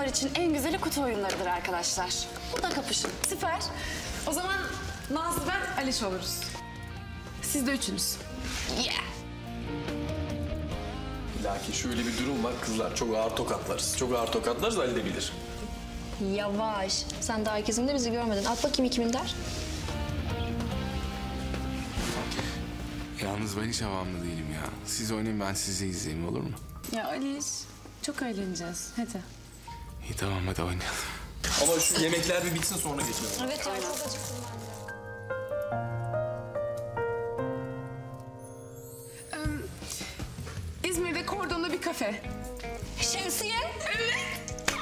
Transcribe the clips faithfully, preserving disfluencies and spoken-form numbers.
için en güzeli kutu oyunlarıdır arkadaşlar. Burada kapışın. Süper. O zaman Nazlı, ben, Aliş oluruz. Siz de üçünüz. Yeah. Lakin şöyle bir durum var kızlar. Çok ağır tokatlarız. Çok ağır tokatlarız Ali de bilir. Yavaş. Sen daha ikisini de bizi görmedin. At bakayım iki minder. Yalnız ben hiç havamda değilim ya. Siz oynayın, ben sizi izleyeyim, olur mu? Ya Aliş, çok eğleneceğiz. Hadi. İyi tamam, hadi oynayalım. Ama şu yemekler bir bitsin sonra geçelim. Evet ya, çok acıktım ben de. İzmir'de Kordon'da bir kafe. Şemsiye. Evet.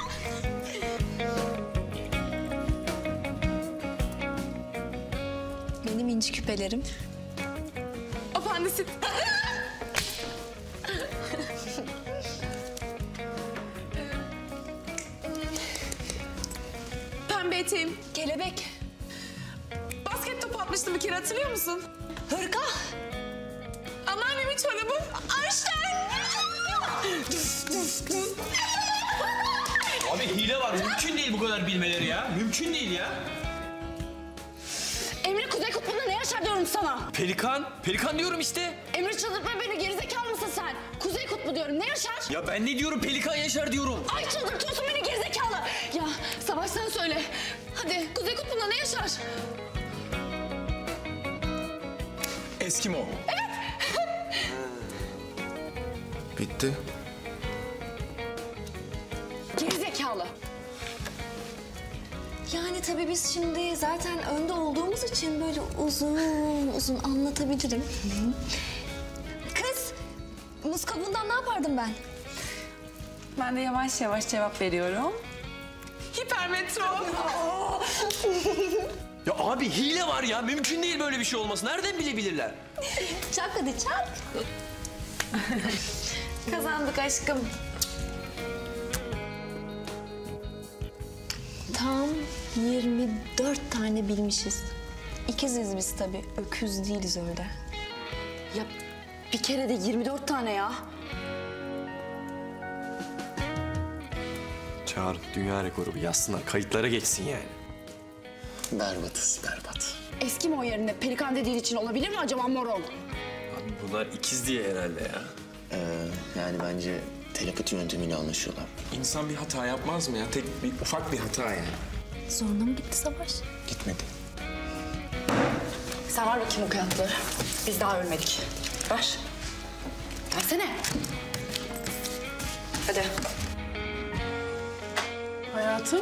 Benim inci küpelerim. Apandisit. Pembe eteğim. Kelebek. Basket topu atmıştım bir kere, hatırlıyor musun? Hırka. Anneannemin çorabı. Einstein. Abi hile var. Mümkün değil bu kadar bilmeleri ya. Mümkün değil ya. Emre, Kuzey Kutbu'nda ne yaşar diyorum sana? Pelikan. Pelikan diyorum işte. Emre, çıldırtma beni, gerizekalı mısın sen? Kuzey Kutbu diyorum, ne yaşar? Ya ben ne diyorum? Pelikan yaşar diyorum. Ay, çıldırtıyorsun beni gerizekalı. Ya Savaş, sen söyle. Hadi, Kuzey Kutbu'nda ne yaşar? Eskimo. Bitti. Gerizekalı. Yani tabii biz şimdi zaten önde olduğumuz için böyle uzun uzun anlatabilirim. Kız, muz kabuğundan ne yapardım ben? Ben de yavaş yavaş cevap veriyorum. Hipermetro. Ya abi hile var ya. Mümkün değil böyle bir şey olması. Nereden bilebilirler? Çak hadi çak. Kazandık aşkım. Tam yirmi dört tane bilmişiz. İkiziz biz tabii, öküz değiliz öyle. Ya bir kere de yirmi dört tane ya. Çağır dünya rekoru bir yazsınlar. Kayıtlara geçsin yani. Berbatız, berbat. Eskimo yerine pelikan dediğin için olabilir mi acaba moron? Abi bunlar ikiz diye herhalde ya. Ee, yani bence telepati yöntemiyle anlaşıyorlar. İnsan bir hata yapmaz mı ya? Tek bir ufak bir hata yani. Zoruna mı gitti Savaş? Gitmedi. Sen ver bakayım o kağıtları. Biz daha ölmedik. Ver. Versene. Hadi. Hayatım.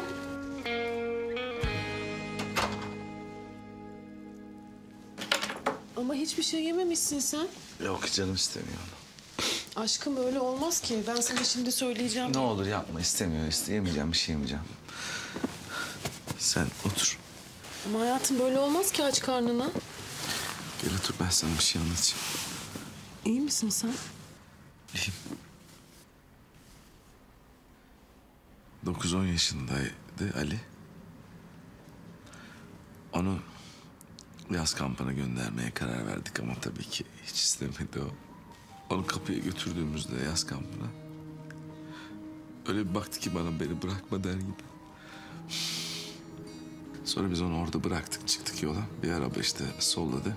Ama hiçbir şey yememişsin sen. Yok canım istemiyor. Aşkım öyle olmaz ki. Ben sana şimdi söyleyeceğim. Ne olur yapma, istemiyor. İsteyemeyeceğim, bir şey yemeyeceğim. Sen otur. Ama hayatım böyle olmaz ki aç karnına. Gel otur, ben sana bir şey anlatacağım. İyi misin sen? İyiyim. dokuz on yaşındaydı Ali. Onu yaz kampına göndermeye karar verdik ama tabii ki hiç istemedi o. Onu kapıya götürdüğümüzde yaz kampına öyle bir baktı ki bana, beni bırakma der gibi. Sonra biz onu orada bıraktık, çıktık yola. Bir araba işte solladı.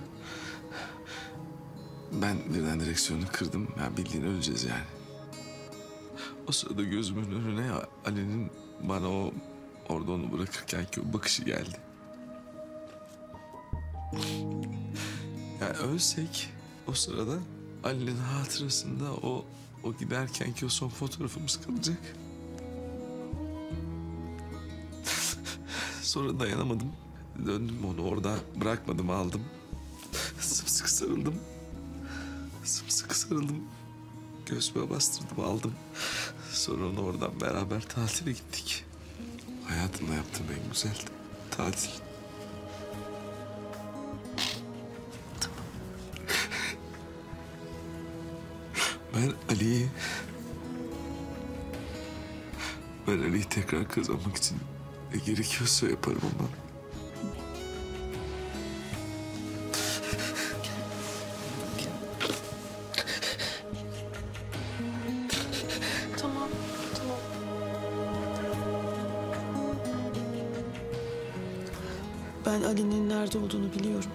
Ben birden direksiyonu kırdım. Ya bildiğin öleceğiz yani. O sırada gözümün önüne Ali'nin bana o orada onu bırakırken ki o bakışı geldi. Yani ölsek o sırada Ali'nin hatırasında o o giderken ki o son fotoğrafımız kalacak. Sonra dayanamadım. Döndüm, onu orada bırakmadım, aldım. Sımsıkı sarıldım. Sımsıkı sarıldım. Göğsüme bastırdım, aldım. Sonra onu oradan beraber tatile gittik. Hayatımda yaptığım en güzel tatil. Ben Ali'yi... Ben Ali'yi tekrar kazanmak için ne gerekiyorsa yaparım ama... Tamam, tamam. Ben Ali'nin nerede olduğunu biliyorum.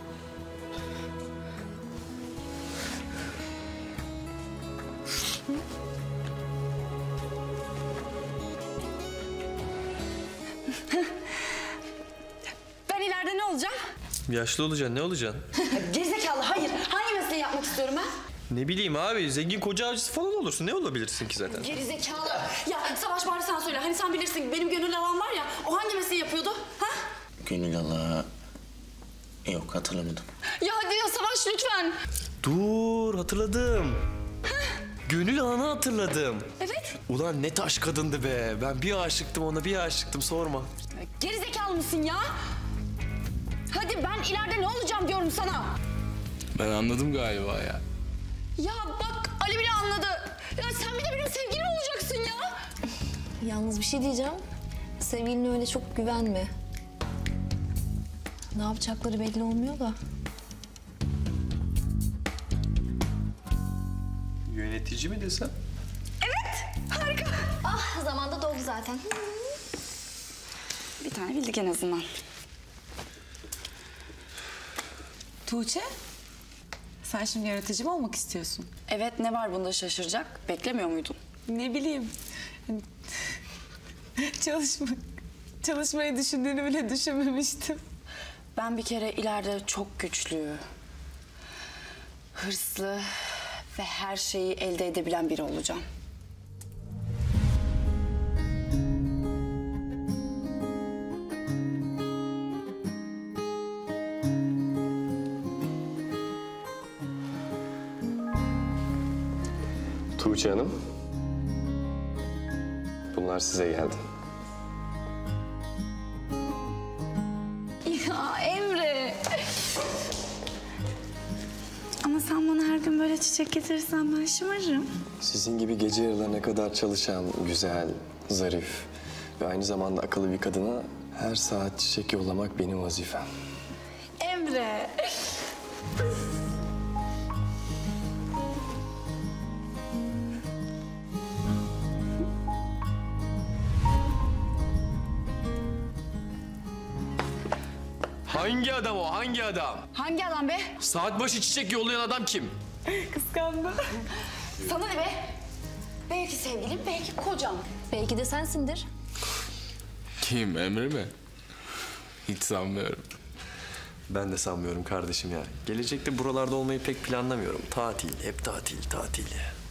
Ben ileride ne olacağım? Yaşlı olacaksın, ne olacaksın? Gerizekalı hayır. Hangi mesleği yapmak istiyorum ben? Ne bileyim abi, zengin koca avcısı falan olursun. Ne olabilirsin ki zaten? Gerizekalı. Ya Savaş bari sen söyle. Hani sen bilirsin benim gönül alan var ya. O hangi mesleği yapıyordu? Ha? Gönül ala... Yok, hatırlamadım. Ya hadi ya Savaş lütfen. Dur, hatırladım. Gönül alanı hatırladım. Evet. Ulan ne taş kadındı be. Ben bir aşıktım ona, bir aşıktım, sorma. Gerizekalı mısın ya? Hadi ben ileride ne olacağım diyorum sana. Ben anladım galiba ya. Ya bak Ali bile anladı. Ya sen bir de benim sevgilim olacaksın ya. Yalnız bir şey diyeceğim. Sevgiline öyle çok güvenme. Ne yapacakları belli olmuyor da. Yönetici mi desem? Ah zamanda doldu zaten. Bir tane bildik en azından. Tuğçe, sen şimdi yaratıcı mı olmak istiyorsun? Evet ne var bunda şaşıracak? Beklemiyor muydun? Ne bileyim. Hani Çalışmak, çalışmayı düşündüğünü bile düşünmemiştim. Ben bir kere ileride çok güçlü, hırslı ve her şeyi elde edebilen biri olacağım. Tuğçe Hanım. Bunlar size geldi. Ya Emre. Ama sen bana her gün böyle çiçek getirirsen ben şımarırım. Sizin gibi gece yarılarına kadar çalışan, güzel, zarif ve aynı zamanda akıllı bir kadına her saat çiçek yollamak benim vazifem. Emre. Hangi adam o, hangi adam? Hangi adam be? Saat başı çiçek yollayan adam kim? Kıskandı. Sana ne be? Belki sevgilim, belki kocam. Belki de sensindir. Kim, Emre mi? Hiç sanmıyorum. Ben de sanmıyorum kardeşim ya. Gelecekte buralarda olmayı pek planlamıyorum. Tatil, hep tatil, tatil.